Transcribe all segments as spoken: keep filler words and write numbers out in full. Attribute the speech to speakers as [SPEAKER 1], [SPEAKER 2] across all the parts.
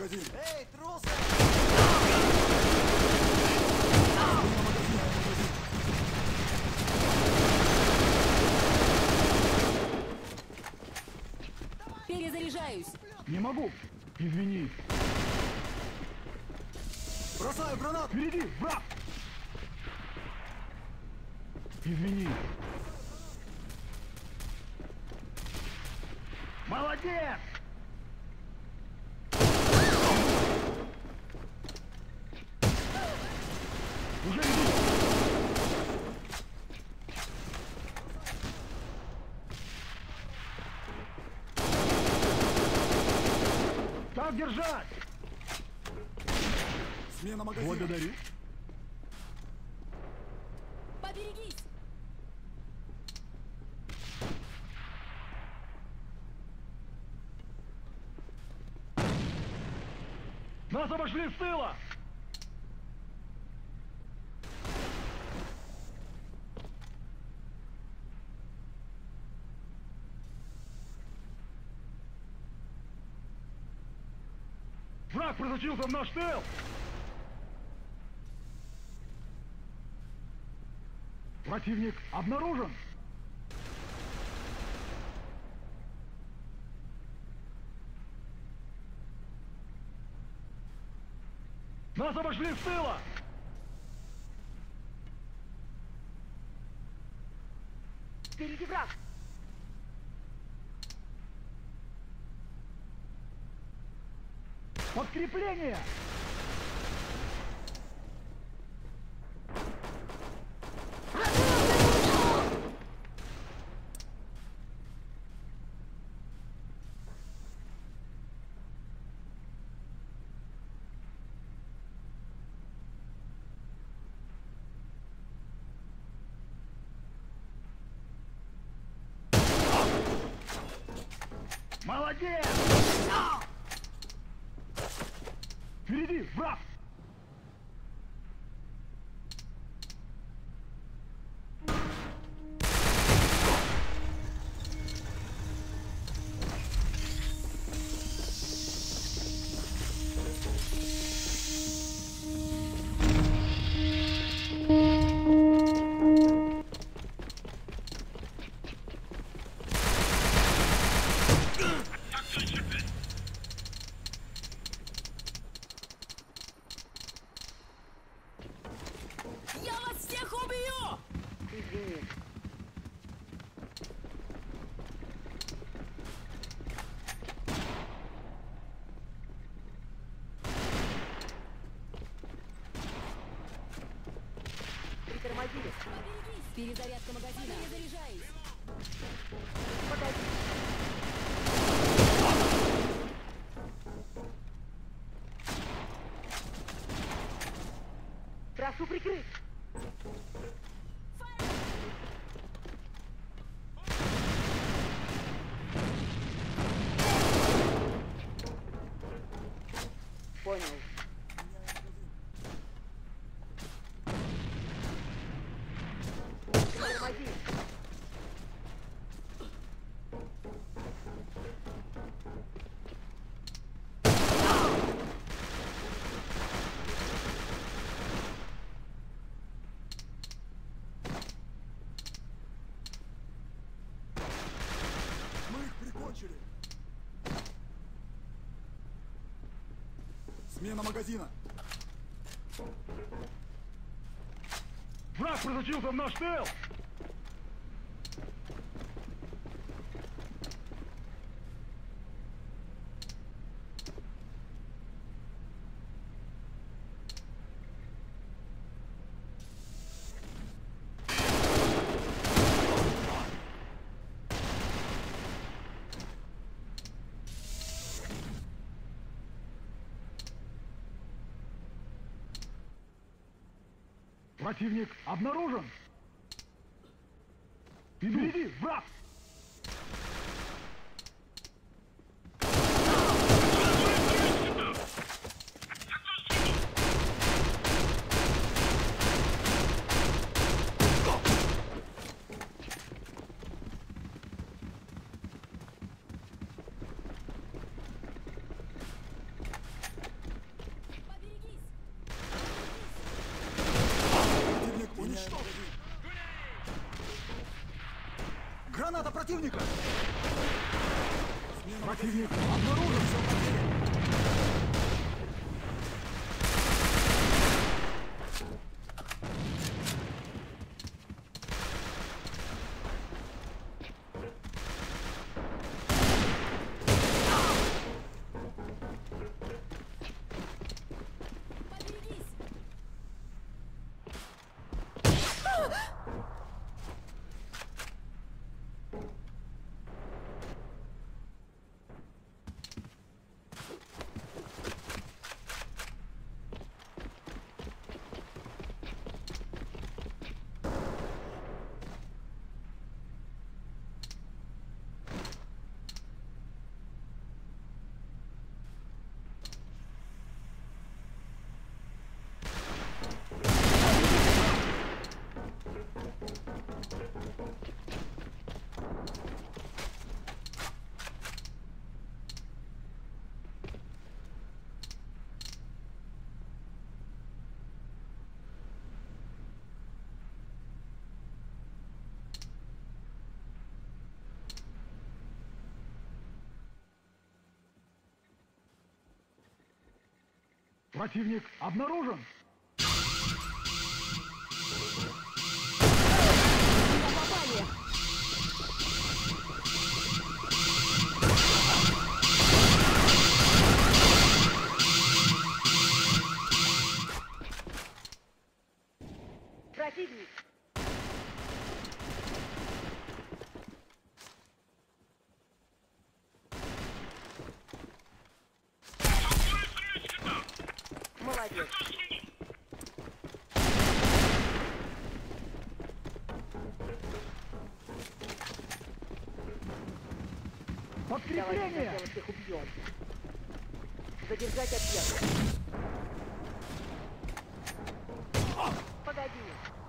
[SPEAKER 1] магазин.
[SPEAKER 2] Эй, трусы!
[SPEAKER 3] Перезаряжаюсь.
[SPEAKER 4] Не могу. Извини.
[SPEAKER 1] Бросаю гранату.
[SPEAKER 4] Впереди, враг! Извини. Молодец! Уже иду! Как держать?
[SPEAKER 1] Смена магазина.
[SPEAKER 4] Благодарю.
[SPEAKER 3] Поберегись.
[SPEAKER 4] Нас обошли с тыла! Враг просочился в наш тыл! Противник обнаружен! Нас обошли с тыла!
[SPEAKER 3] Впереди враг.
[SPEAKER 4] Подкрепление! Молодец! Впереди, враг!
[SPEAKER 3] Я вас всех убью!
[SPEAKER 2] Извини. Притормозили.
[SPEAKER 3] Поберегись. Перезарядка магазина. Перезаряжаюсь.
[SPEAKER 2] Погоди. Прошу прикрыть. Понял. Тормози.
[SPEAKER 1] Мы их прикончили. Смена магазина.
[SPEAKER 4] Враг просочился в наш тыл! Противник обнаружен! Впереди, враг!
[SPEAKER 1] противника! Смена
[SPEAKER 4] Противник
[SPEAKER 1] магазина.
[SPEAKER 4] обнаружен!
[SPEAKER 1] Все потеряно.
[SPEAKER 3] Поберегись!
[SPEAKER 4] Противник обнаружен!
[SPEAKER 2] Попали! Противник! Молодец! Давайте
[SPEAKER 4] Подкрепление!
[SPEAKER 2] сначала всех убьем. Задержать объект. Погоди.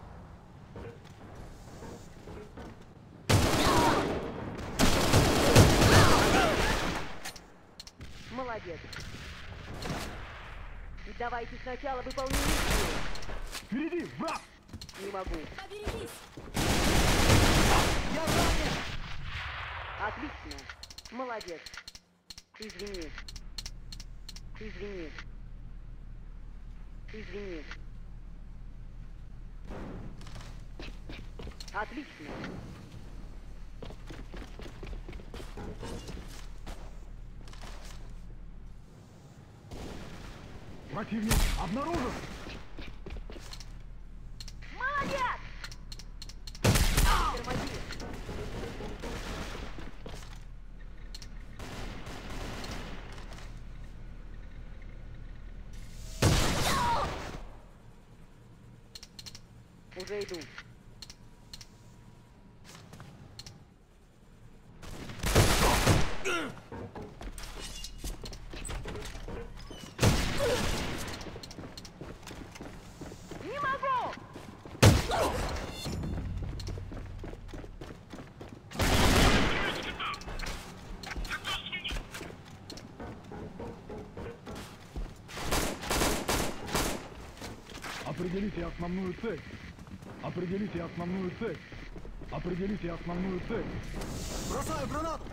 [SPEAKER 2] Молодец. Давайте сначала выполним миссию.
[SPEAKER 4] Впереди враг!
[SPEAKER 2] Не могу.
[SPEAKER 3] Поберегись!
[SPEAKER 2] Я ранен. Отлично. Молодец. Извини. Извини. Извини. Отлично.
[SPEAKER 4] Противник обнаружен!
[SPEAKER 2] Молодец! Тормози. Уже иду. Не могу!
[SPEAKER 4] Определите основную цель! Определите основную цель! Определите основную цель!
[SPEAKER 1] Бросаю гранату!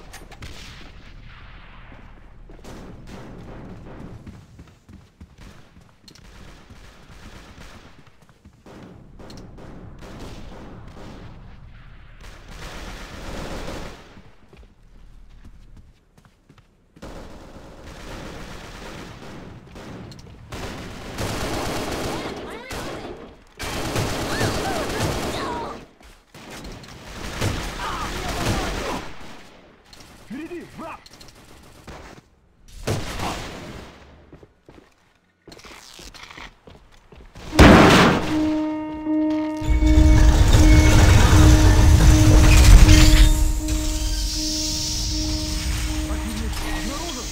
[SPEAKER 4] Впереди враг! Противник обнаружен!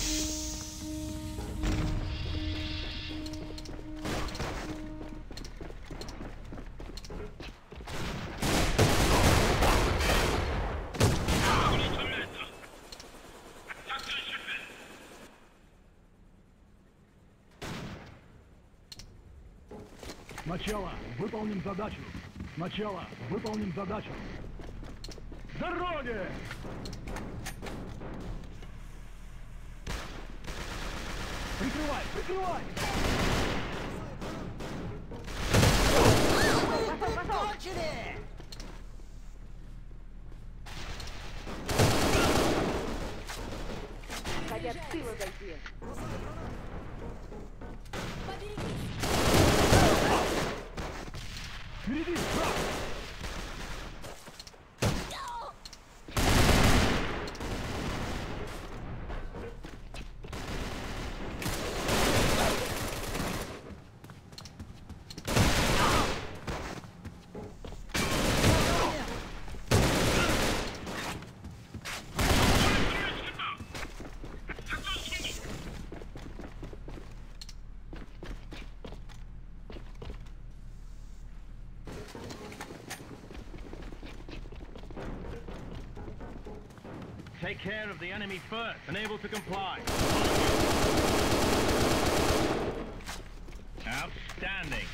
[SPEAKER 4] Сначала выполним задачу. Сначала выполним задачу. дороге! Прикрывай, прикрывай!
[SPEAKER 2] Пошел, пошел!
[SPEAKER 1] Кончили!
[SPEAKER 2] Хотят с тыла зайти.
[SPEAKER 3] Поберегись!
[SPEAKER 4] Впереди! Брат!
[SPEAKER 5] Take care of the enemy first, unable to comply. Outstanding.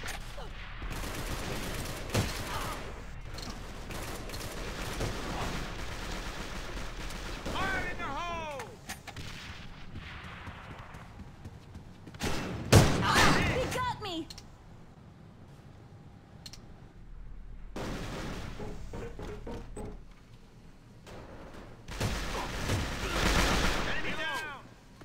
[SPEAKER 5] Fire in the hole!
[SPEAKER 3] He got me!
[SPEAKER 5] Enemy down!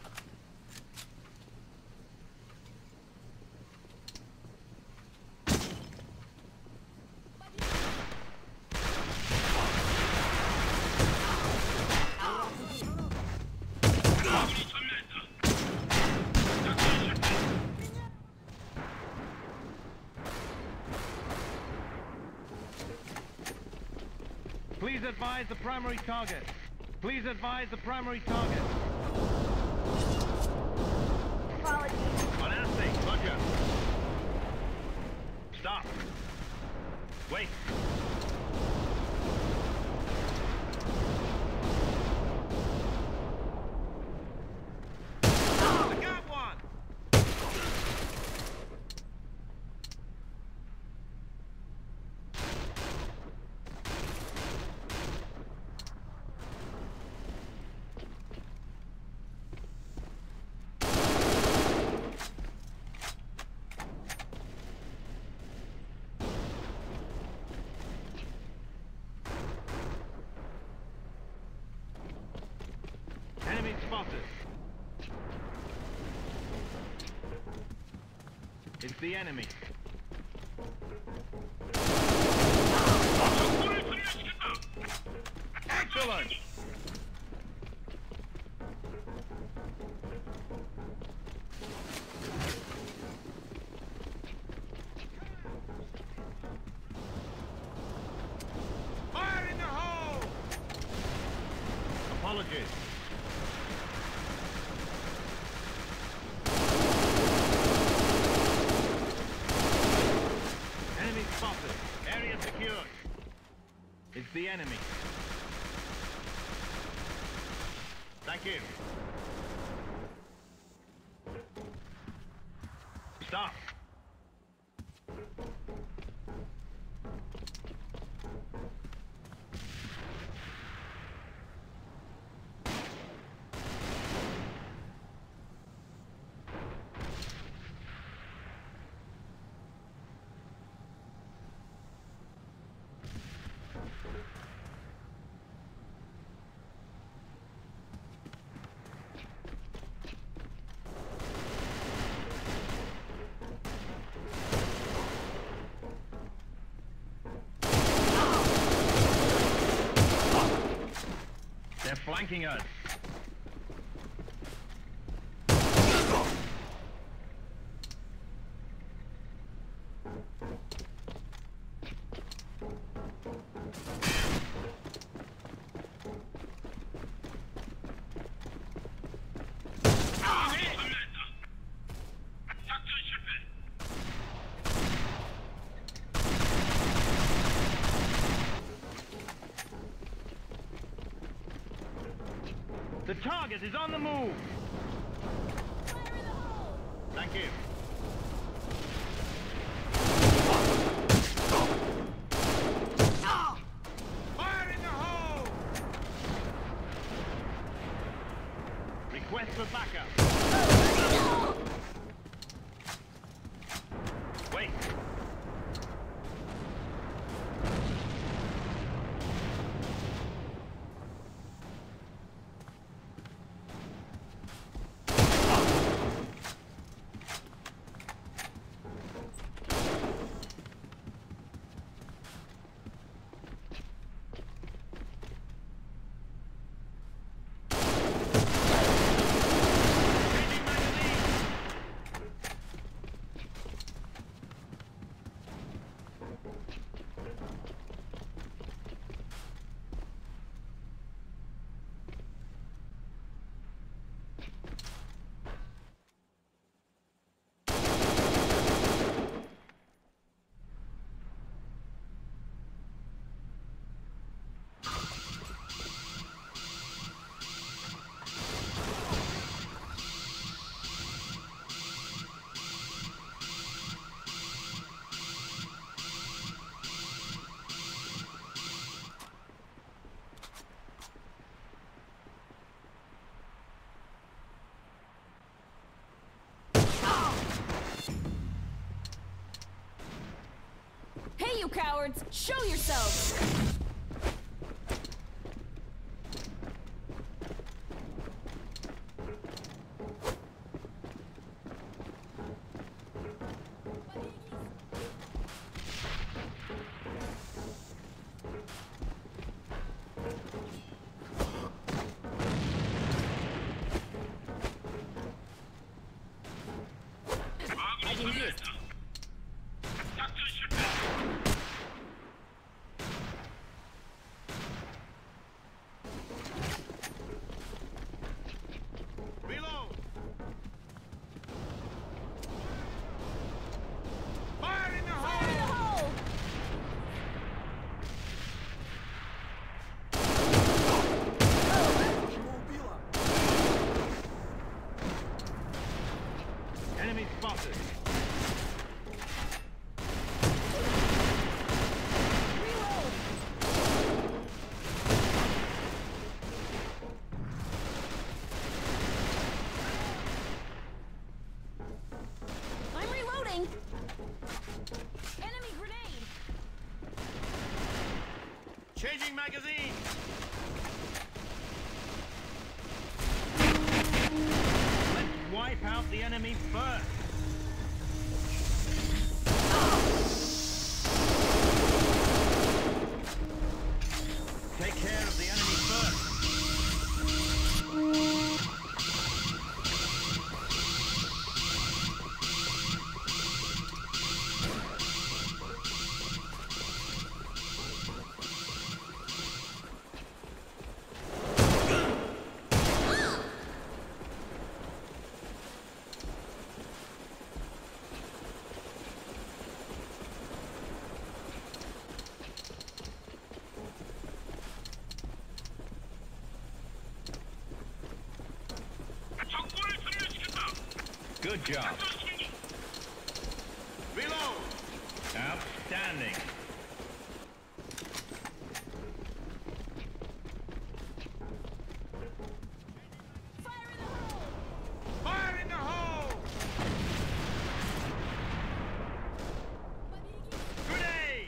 [SPEAKER 5] Please advise the primary target. Please advise the primary target.
[SPEAKER 2] Apologies.
[SPEAKER 5] On Asti, roger. Stop. Wait. I got one. Enemy spotted. It's the enemy. Excellent! Fire in the hole! Apologies. Enemy spotted. Area secured. It's the enemy. Thank you. Stop. They're flanking us. The target is on the move.
[SPEAKER 3] Fire in the hole!
[SPEAKER 5] Thank you. Fire in the hole! Request for backup. Wait.
[SPEAKER 3] Hey, you cowards! Show yourselves!
[SPEAKER 2] Один есть.
[SPEAKER 5] Reload. Fire in the hole.
[SPEAKER 3] Fire in the hole!
[SPEAKER 1] Его убило!
[SPEAKER 5] Enemy spotted.
[SPEAKER 3] Reload! I'm reloading! Enemy grenade!
[SPEAKER 5] Changing magazine. Let's wipe out the enemy first. Take care of the enemy first. Good job. Reload. Outstanding.
[SPEAKER 3] Fire in the hole!
[SPEAKER 5] Fire in the hole. Grenade.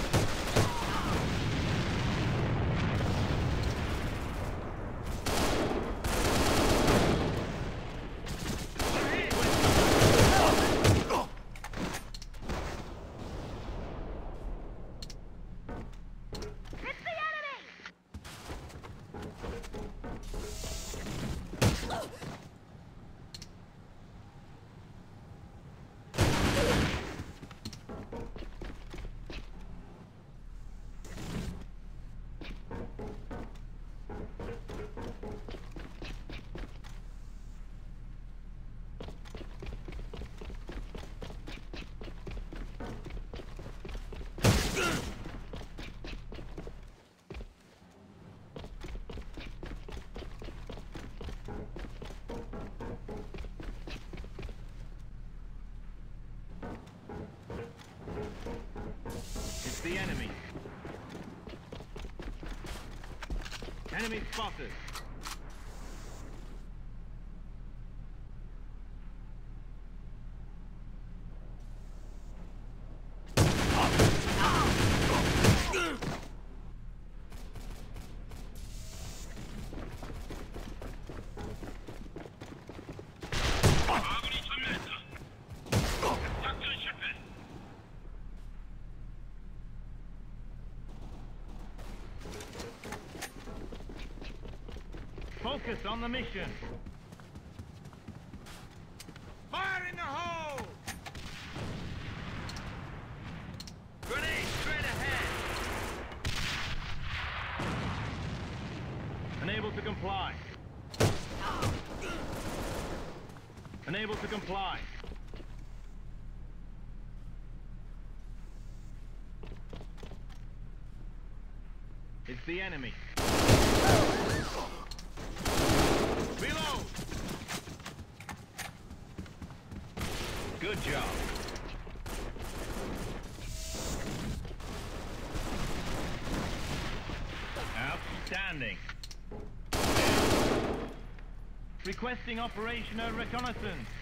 [SPEAKER 2] It's the enemy!
[SPEAKER 5] It's the enemy. Enemy spotted. on the mission.
[SPEAKER 3] Fire in the hole!
[SPEAKER 5] Grenade straight ahead. Unable to comply. Unable to comply. It's the enemy. Reload! Good job. Outstanding. Requesting operational reconnaissance.